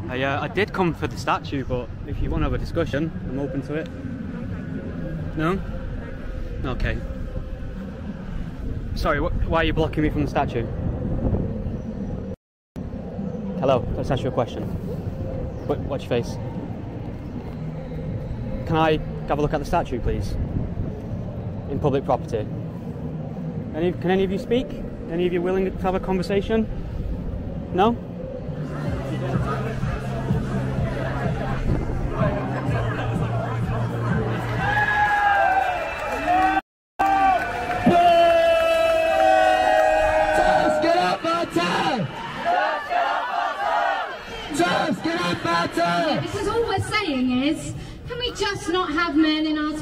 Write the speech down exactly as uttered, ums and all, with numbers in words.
I, uh, I did come for the statue, but if you want to have a discussion, I'm open to it. No? Okay. Sorry, wh why are you blocking me from the statue? Hello, let's ask you a question. What, what's your face? Can I have a look at the statue, please? In public property. Any, can any of you speak? Any of you willing to have a conversation? No? Yeah, because all we're saying is, can we just not have men in our